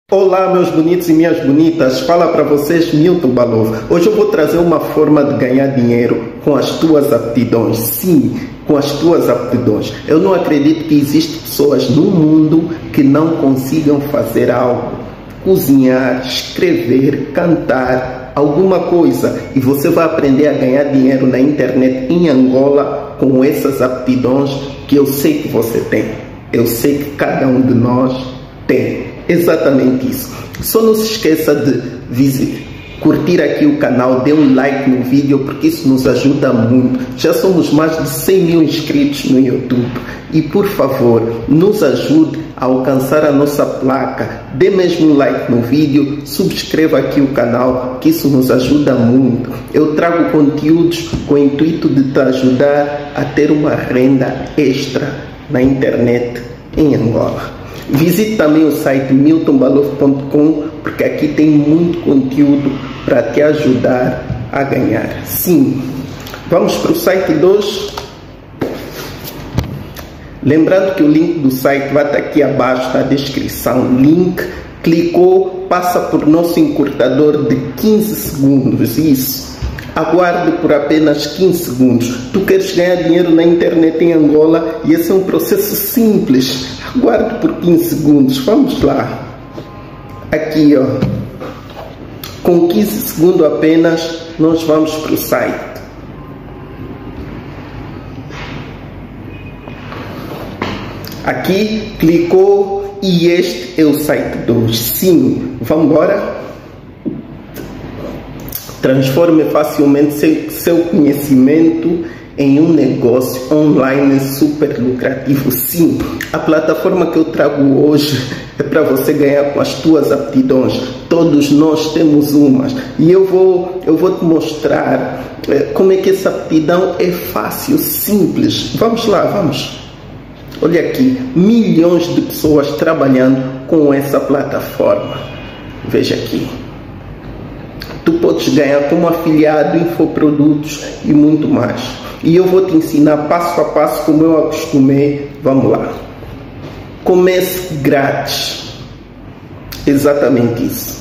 Olá meus bonitos e minhas bonitas, fala para vocês Milton Balov. Hoje eu vou trazer uma forma de ganhar dinheiro com as tuas aptidões. Sim, com as tuas aptidões. Eu não acredito que existem pessoas no mundo que não consigam fazer algo. Cozinhar, escrever, cantar, alguma coisa. E você vai aprender a ganhar dinheiro na internet em Angola com essas aptidões que eu sei que você tem. Eu sei que cada um de nós tem. Exatamente isso. Só não se esqueça de curtir aqui o canal, dê um like no vídeo, porque isso nos ajuda muito. Já somos mais de 100 mil inscritos no YouTube. E por favor, nos ajude a alcançar a nossa placa. Dê mesmo um like no vídeo, subscreva aqui o canal, que isso nos ajuda muito. Eu trago conteúdos com o intuito de te ajudar a ter uma renda extra na internet em Angola. Visite também o site miltonbalov.com, porque aqui tem muito conteúdo para te ajudar a ganhar. Sim, vamos para o site 2. Lembrando que o link do site vai estar aqui abaixo na descrição. Link, clicou, passa por nosso encurtador de 15 segundos. Isso. Aguarde por apenas 15 segundos. Tu queres ganhar dinheiro na internet em Angola e esse é um processo simples. Aguarde por 15 segundos. Vamos lá. Aqui, ó. Com 15 segundos apenas, nós vamos para o site. Aqui, clicou e este é o site 2. Sim, vamos embora. Transforme facilmente seu conhecimento em um negócio online super lucrativo. Sim, a plataforma que eu trago hoje é para você ganhar com as tuas aptidões. Todos nós temos umas. E eu vou te mostrar como é que essa aptidão é fácil, simples. Vamos lá, vamos. Olha aqui, milhões de pessoas trabalhando com essa plataforma. Veja aqui. Tu podes ganhar como afiliado, infoprodutos e muito mais. E eu vou te ensinar passo a passo como eu acostumei. Vamos lá. Comece grátis. Exatamente isso.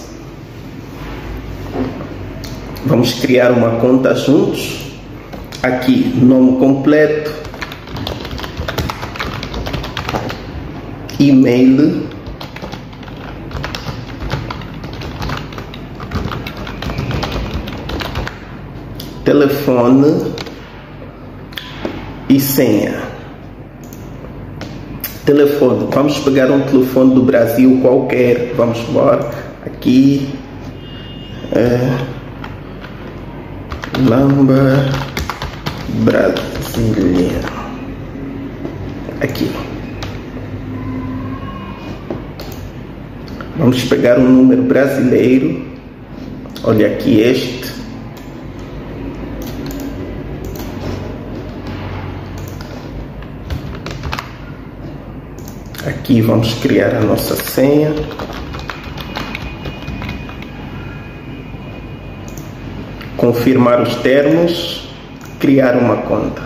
Vamos criar uma conta juntos. Aqui, nome completo. E-mail. Telefone e senha. Telefone, vamos pegar um telefone do Brasil qualquer, vamos embora, aqui, Lamba Brasília, aqui. Vamos pegar um número brasileiro, olha aqui este. Aqui vamos criar a nossa senha. Confirmar os termos. Criar uma conta.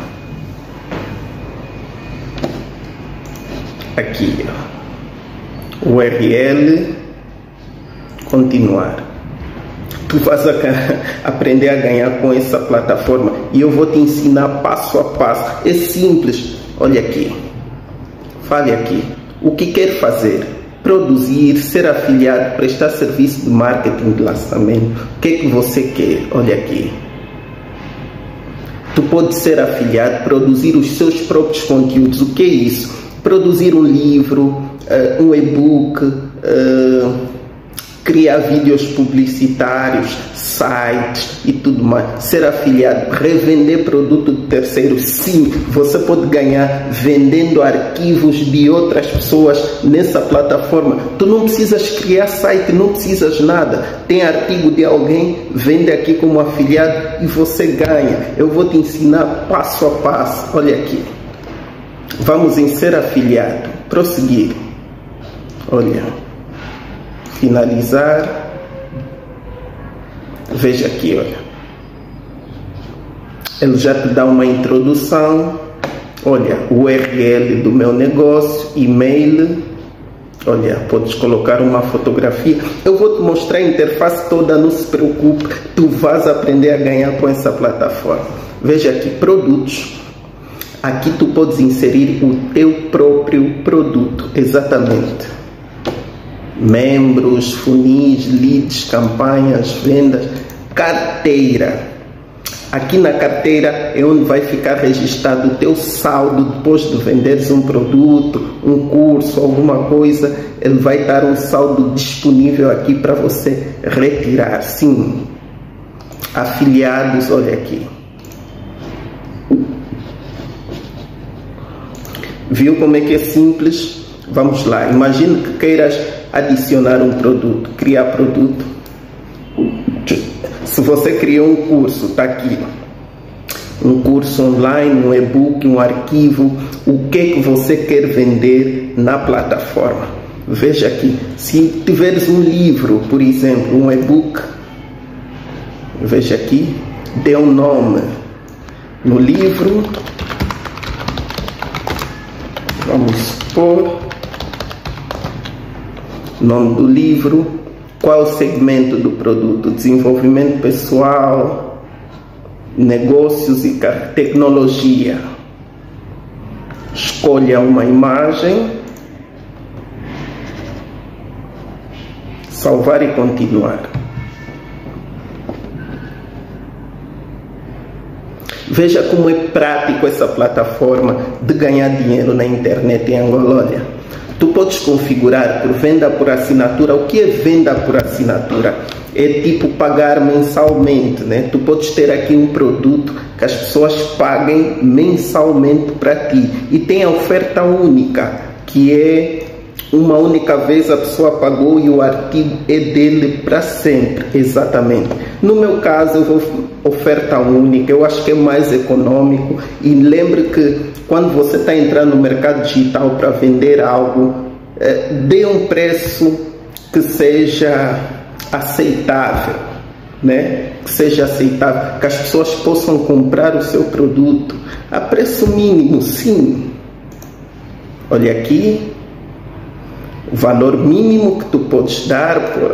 Aqui, ó. URL. Continuar. Tu vas aprender a ganhar com essa plataforma. E eu vou te ensinar passo a passo. É simples. Olha aqui. Fale aqui. O que quer fazer? Produzir, ser afiliado, prestar serviço de marketing de lançamento. O que é que você quer? Olha aqui. Tu pode ser afiliado, produzir os seus próprios conteúdos. O que é isso? Produzir um livro, um e-book, criar vídeos publicitários, sites e tudo mais. Ser afiliado, revender produto de terceiros. Sim, você pode ganhar vendendo arquivos de outras pessoas nessa plataforma. Tu não precisas criar site, não precisas nada. Tem artigo de alguém, vende aqui como afiliado e você ganha. Eu vou te ensinar passo a passo. Olha aqui. Vamos em ser afiliado. Prosseguir. Olha. Finalizar. Veja aqui, olha. Ele já te dá uma introdução. Olha, o URL do meu negócio, e-mail, Olha, podes colocar uma fotografia. Eu vou te mostrar a interface toda, não se preocupe. Tu vais aprender a ganhar com essa plataforma. Veja aqui, produtos. Aqui tu podes inserir o teu próprio produto, exatamente. Membros, funis, leads, campanhas, vendas, carteira. Aqui na carteira é onde vai ficar registrado o teu saldo depois de venderes um produto, um curso, alguma coisa. Ele vai dar um saldo disponível aqui para você retirar. Sim, afiliados, olha aqui. Viu como é que é simples? Vamos lá, imagine que queiras adicionar um produto, criar produto. Se você criou um curso, está aqui. Um curso online, um e-book, um arquivo. O que é que você quer vender na plataforma? Veja aqui. Se tiveres um livro, por exemplo, um e-book, veja aqui, dê um nome no livro. Vamos supor, nome do livro, qual é o segmento do produto? Desenvolvimento pessoal, negócios e tecnologia. Escolha uma imagem, salvar e continuar. Veja como é prático essa plataforma de ganhar dinheiro na internet em Angola. Olha, tu podes configurar por venda por assinatura. O que é venda por assinatura? É tipo pagar mensalmente, né? Tu podes ter aqui um produto que as pessoas paguem mensalmente para ti. E tem a oferta única, que é uma única vez a pessoa pagou e o artigo é dele para sempre. Exatamente. No meu caso, eu vou oferta única. Eu acho que é mais econômico. E lembre que quando você está entrando no mercado digital para vender algo, dê um preço que seja aceitável, né? Que seja aceitável, que as pessoas possam comprar o seu produto a preço mínimo, sim. Olha aqui. O valor mínimo que tu podes dar por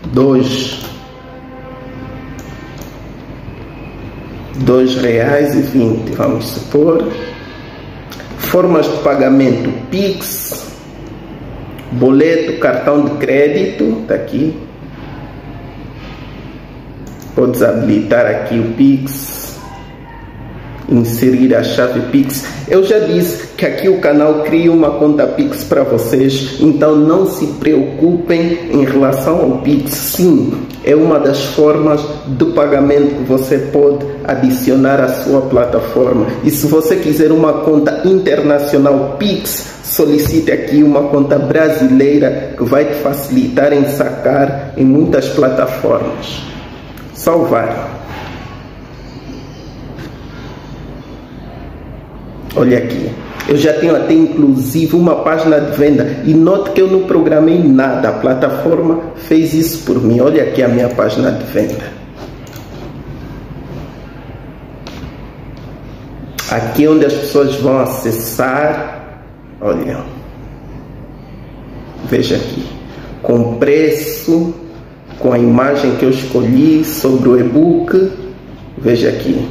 R$2,20, vamos supor. Formas de pagamento: Pix, boleto, cartão de crédito, está aqui. Podes habilitar aqui o Pix, inserir a chave Pix. Eu já disse que aqui o canal cria uma conta Pix para vocês, então não se preocupem em relação ao Pix. Sim, é uma das formas de pagamento que você pode adicionar à sua plataforma. E se você quiser uma conta internacional Pix, solicite aqui uma conta brasileira que vai te facilitar em sacar em muitas plataformas. Salvar. Olha aqui, eu já tenho até inclusive uma página de venda e note que eu não programei nada, a plataforma fez isso por mim. Olha aqui a minha página de venda. Aqui é onde as pessoas vão acessar, olha, veja aqui, com preço, com a imagem que eu escolhi sobre o e-book, veja aqui.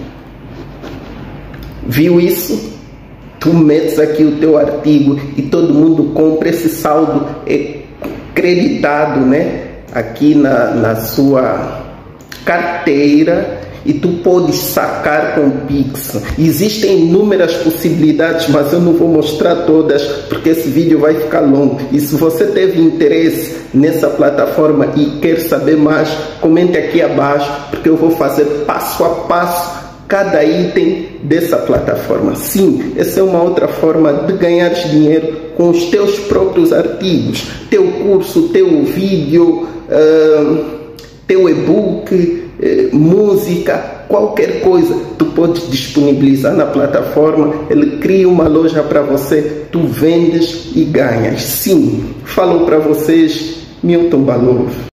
Viu isso? Tu metes aqui o teu artigo e todo mundo compra. Esse saldo é creditado, né? Aqui na sua carteira e tu podes sacar com Pix. Existem inúmeras possibilidades, mas eu não vou mostrar todas porque esse vídeo vai ficar longo. E se você teve interesse nessa plataforma e quer saber mais, comente aqui abaixo porque eu vou fazer passo a passo cada item dessa plataforma. Sim, essa é uma outra forma de ganhar dinheiro com os teus próprios artigos, teu curso, teu vídeo, teu e-book, música, qualquer coisa tu podes disponibilizar na plataforma. Ele cria uma loja para você, tu vendes e ganhas. Sim, falou para vocês Milton Balov.